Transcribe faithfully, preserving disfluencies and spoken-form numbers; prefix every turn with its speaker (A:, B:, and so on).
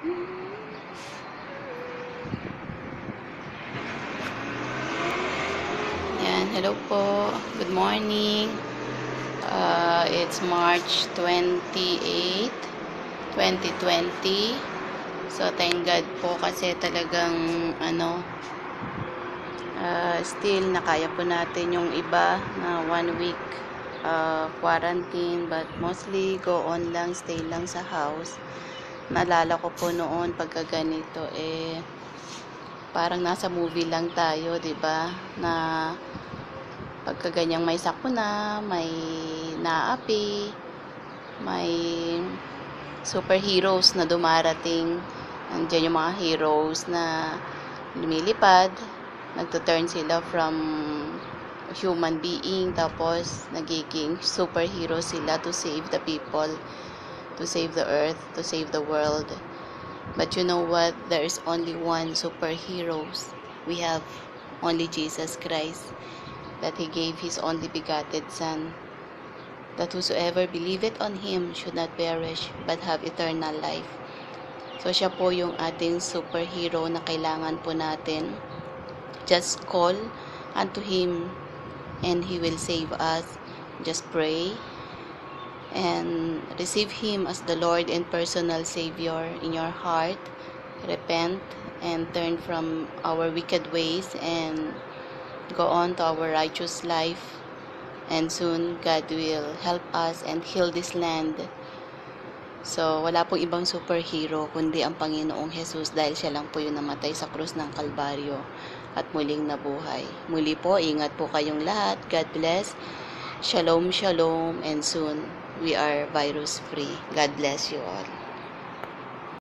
A: Yan, hello po. Good morning. Uh, it's March twenty-eighth, twenty twenty. So, thank God po kasi talagang ano, uh, still nakaya po natin yung iba na one week uh, quarantine, but mostly go on lang, stay lang sa house. Naalala ko po noon pagka ganito eh parang nasa movie lang tayo, 'di ba? Na pagka ganyang may sakuna, may naapi, may superheroes na dumarating. Nandiyan yung mga heroes na lumilipad, nagtuturn sila from human being, tapos nagiging superhero sila to save the people, to save the earth, to save the world. But you know what? There is only one superheroes. We have only Jesus Christ, that He gave His only begotten Son, that whosoever believeth on Him should not perish, but have eternal life. So, siya po yung ating superhero na kailangan po natin. Just call unto Him, and He will save us. Just pray, and receive Him as the Lord and personal Savior in your heart. Repent, and turn from our wicked ways, and go on to our righteous life, and soon God will help us and heal this land. So, wala pong ibang superhero kundi ang Panginoong Jesus, dahil siya lang po yung namatay sa krus ng Kalbaryo at muling nabuhay. Muli po, ingat po kayong lahat. God bless. Shalom, shalom, and soon we are virus free. God bless you all.